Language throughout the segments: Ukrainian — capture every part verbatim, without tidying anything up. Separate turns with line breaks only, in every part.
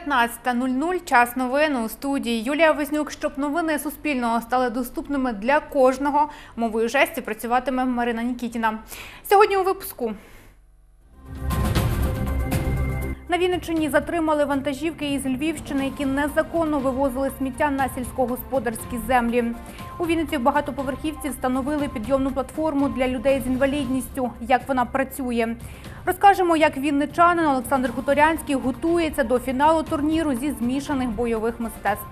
дев'ятнадцята нуль нуль, час новин у студії Юлія Вознюк. Щоб новини Суспільного стали доступними для кожного, мовою жестів працюватиме Марина Нікітіна. Сьогодні у випуску. На Вінниччині затримали вантажівки із Львівщини, які незаконно вивозили сміття на сільськогосподарські землі. У Вінниці в багатоповерхівці встановили підйомну платформу для людей з інвалідністю. Як вона працює? Розкажемо, як вінничанин Олександр Хуторянський готується до фіналу турніру зі змішаних бойових мистецтв.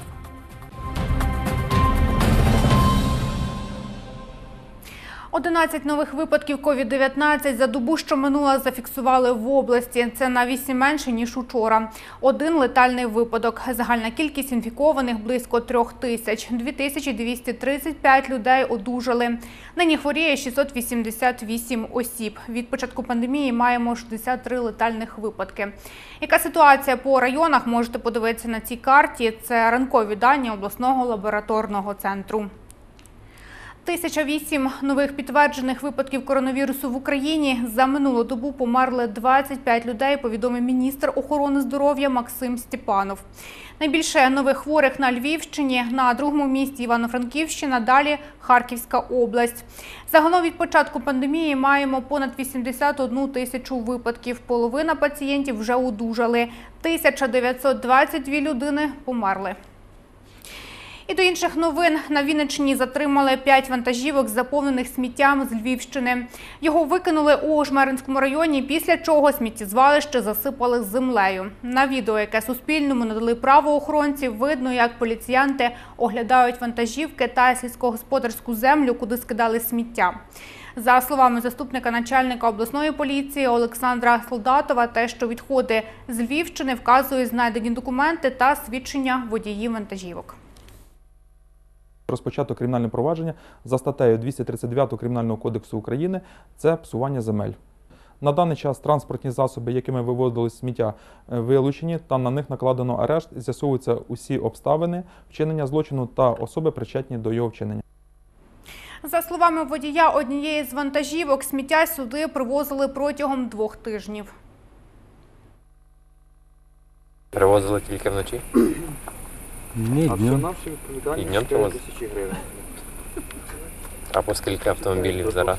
одинадцять нових випадків ковід дев'ятнадцять за добу, що минула, зафіксували в області. Це на вісім менше, ніж учора. Один летальний випадок. Загальна кількість інфікованих – близько трьох тисяч. дві тисячі двісті тридцять п'ять людей одужали. Нині хворіє шістсот вісімдесят вісім осіб. Від початку пандемії маємо шістдесят три летальних випадки. Яка ситуація по районах, можете подивитися на цій карті. Це ранкові дані обласного лабораторного центру. тисяча вісім нових підтверджених випадків коронавірусу в Україні. За минулу добу померли двадцять п'ять людей, повідомив міністр охорони здоров'я Максим Степанов. Найбільше нових хворих на Львівщині, на другому місці Івано-Франківщина, далі Харківська область. Загалом від початку пандемії маємо понад вісімдесят одну тисячу випадків. Половина пацієнтів вже одужали. тисяча дев'ятсот двадцять дві людини померли. І до інших новин. На Вінниччині затримали п'ять вантажівок, заповнених сміттям з Львівщини. Його викинули у Жмеринському районі, після чого сміттєзвалище засипали землею. На відео, яке Суспільному надали правоохоронці, видно, як поліціянти оглядають вантажівки та сільськогосподарську землю, куди скидали сміття. За словами заступника начальника обласної поліції Олександра Солдатова, те, що відходи з Львівщини, вказують знайдені документи та свідчення водіїв вантажівок.
Розпочато кримінальне провадження за статтею двісті тридцять дев'ять Кримінального кодексу України – це псування земель. На даний час транспортні засоби, якими вивозили сміття, вилучені та на них накладено арешт, з'ясовуються усі обставини вчинення злочину та особи, причетні до його вчинення.
За словами водія однієї з вантажівок, сміття сюди привозили протягом двох тижнів.
Привозили тільки вночі?
Ні, днем.
І днем привозили? А по скільки автомобілів зараз?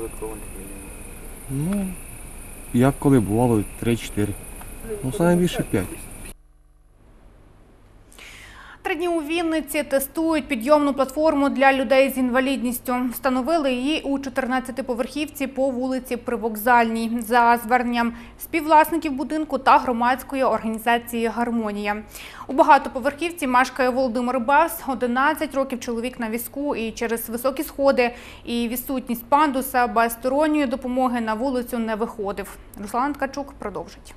Ну, як коли бувало, три-чотири. Ну, найбільше п'ять.
Три дні у Вінниці тестують підйомну платформу для людей з інвалідністю. Встановили її у чотирнадцятиповерхівці по вулиці Привокзальній за зверненням співвласників будинку та громадської організації «Гармонія». У багатоповерхівці мешкає Володимир Бевс, одинадцять років, чоловік на візку, і через високі сходи і відсутність пандуса без сторонньої допомоги на вулицю не виходив. Руслан Ткачук продовжить.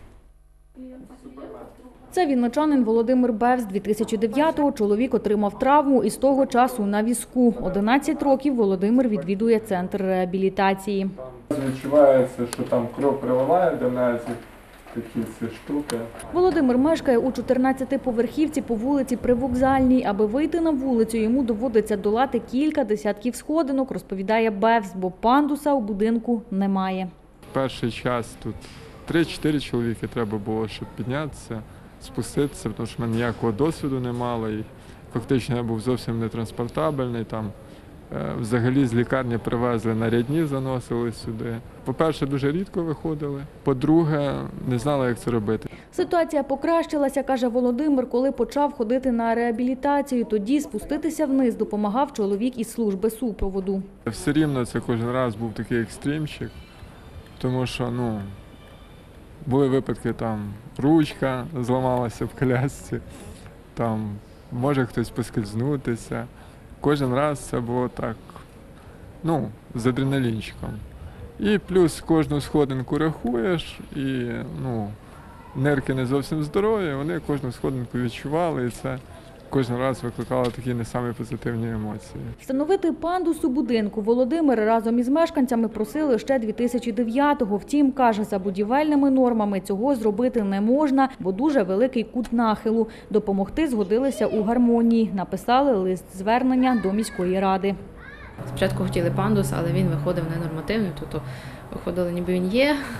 Це вінничанин Володимир Бевс. дві тисячі дев'ятого чоловік отримав травму і з того часу на візку. одинадцять років Володимир відвідує центр реабілітації.
Відчувається, що там кров приливає до нас, такі ці штуки.
Володимир мешкає у чотирнадцятиповерхівці по вулиці Привокзальній. Аби вийти на вулицю, йому доводиться долати кілька десятків сходинок, розповідає Бевс, бо пандуса у будинку немає.
Перший час тут три-чотири чоловіки треба було, щоб піднятися, спуститися, тому що в мене ніякого досвіду не мало. І фактично я був зовсім нетранспортабельний. Там, е, взагалі з лікарні привезли нарядні, заносили сюди. По-перше, дуже рідко виходили. По-друге, не знали, як це робити.
Ситуація покращилася, каже Володимир, коли почав ходити на реабілітацію. Тоді спуститися вниз допомагав чоловік із служби супроводу.
Все рівно це кожен раз був такий екстримчик, тому що, ну, були випадки, там ручка зламалася в колясці, там може хтось поскользнутися. Кожен раз це було так, ну, з адреналінчиком. І плюс кожну сходинку рахуєш, і, ну, нирки не зовсім здорові, вони кожну сходинку відчували, і це кожен раз викликало такі не самі позитивні емоції.
Встановити пандус у будинку Володимир разом із мешканцями просили ще дві тисячі дев'ятого. Втім, каже, за будівельними нормами цього зробити не можна, бо дуже великий кут нахилу. Допомогти згодилися у «Гармонії». Написали лист-звернення до міської ради.
Спочатку хотіли пандус, але він виходив ненормативний, тобто виходили, ніби він є,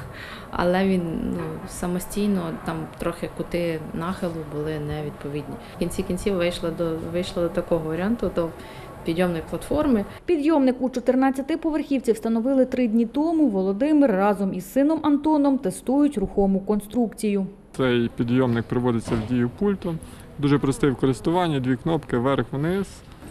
але він ну, самостійно, там трохи кути нахилу були невідповідні. В кінці кінців вийшло до, вийшло до такого варіанту, до підйомної платформи.
Підйомник у чотирнадцятиповерхівці встановили три дні тому. Володимир разом із сином Антоном тестують рухому конструкцію.
Цей підйомник приводиться в дію пультом. Дуже простий в користуванні, дві кнопки вверх-вниз.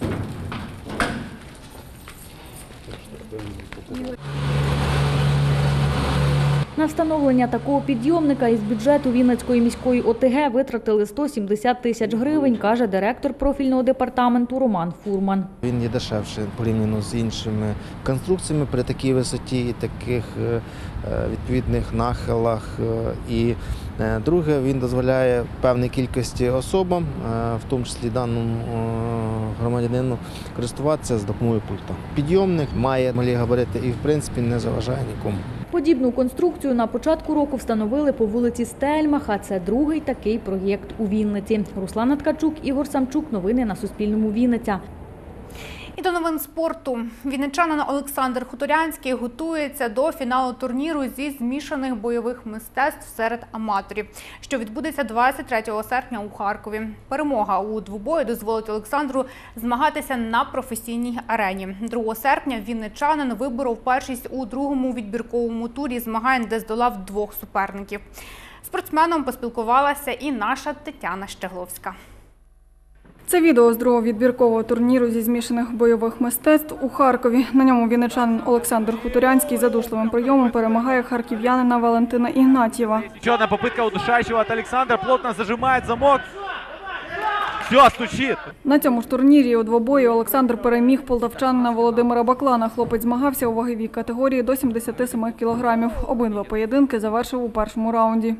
На встановлення такого підйомника із бюджету Вінницької міської ОТГ витратили сто сімдесят тисяч гривень, каже директор профільного департаменту Роман Фурман.
Він є дешевше порівняно з іншими конструкціями при такій висоті і таких відповідних нахилах. І друге, він дозволяє певній кількості особам, в тому числі даному громадянину, користуватися з допомогою пульта. Підйомник має малі габарити і, в принципі, не заважає нікому.
Подібну конструкцію на початку року встановили по вулиці Стельмах, а це другий такий проєкт у Вінниці. Руслана Ткачук, Ігор Самчук. Новини на Суспільному. Вінниця.
І до новин спорту. Вінничанин Олександр Хуторянський готується до фіналу турніру зі змішаних бойових мистецтв серед аматорів, що відбудеться двадцять третього серпня у Харкові. Перемога у двобої дозволить Олександру змагатися на професійній арені. другого серпня вінничанин виборов першість у другому відбірковому турі змагань, де здолав двох суперників. Спортсменом поспілкувалася і наша Тетяна Щегловська.
Це відео з другого відбіркового турніру зі змішаних бойових мистецтв у Харкові. На ньому вінничанин Олександр Хуторянський задушливим прийомом перемагає харків'янина Валентина Ігнатьєва.
Еще одна попытка удушающего от Александра. Плотно зажимает замок. Все, стучит.
На цьому ж турнірі у двобої Олександр переміг полтавчанина Володимира Баклана. Хлопець змагався у ваговій категорії до сімдесяти семи кілограмів. Обидва поєдинки завершив у першому раунді.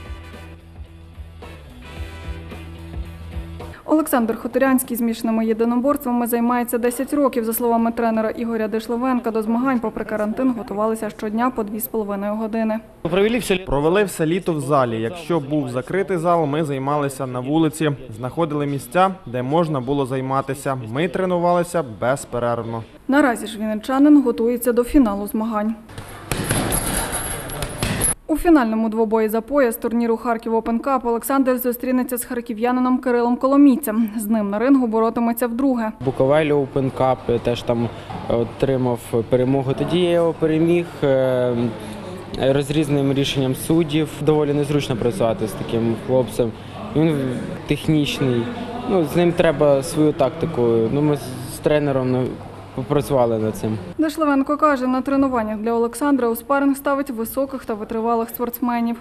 Олександр Хуторянський змішаними єдиноборствами займається десять років. За словами тренера Ігоря Дишливенка, до змагань попри карантин готувалися щодня по дві з половиною години.
Провели все літо в залі. Якщо був закритий зал, ми займалися на вулиці, знаходили місця, де можна було займатися. Ми тренувалися безперервно.
Наразі ж вінничанин готується до фіналу змагань. У фінальному двобої за пояс турніру «Харків Опен Кап» Олександр зустрінеться з харків'янином Кирилом Коломійцем. З ним на рингу боротиметься вдруге.
Буковель Опен Кап теж там отримав перемогу. Тоді я його переміг розрізненим рішенням суддів. Доволі незручно працювати з таким хлопцем. Він технічний, ну, з ним треба свою тактику. Ну, ми з тренером попрацювали над цим.
Дишливенко каже, на тренуваннях для Олександра у спаринг ставить високих та витривалих спортсменів.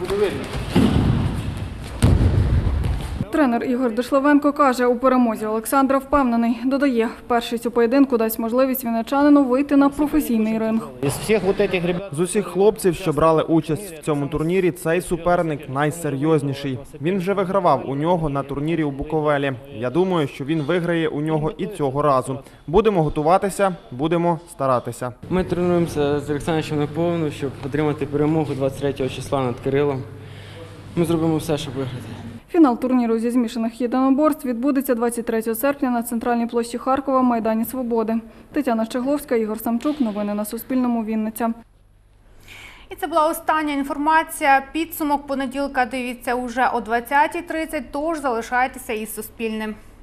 Тренер Ігор Дишливенко каже, у перемозі Олександра впевнений. Додає, першість у поєдинку дасть можливість вінничанину вийти на професійний ринг.
З усіх хлопців, що брали участь в цьому турнірі, цей суперник найсерйозніший. Він вже вигравав у нього на турнірі у Буковелі. Я думаю, що він виграє у нього і цього разу. Будемо готуватися, будемо старатися.
Ми тренуємося з Олександром наповну, щоб отримати перемогу двадцять третього числа над Кирилом. Ми зробимо все, щоб виграти.
Фінал турніру зі змішаних єдиноборств відбудеться двадцять третього серпня на центральній площі Харкова, Майдані Свободи. Тетяна Щегловська, Ігор Самчук. Новини на Суспільному. Вінниця.
І це була остання інформація. Підсумок понеділка дивіться уже о двадцятій тридцять, тож залишайтеся із Суспільним.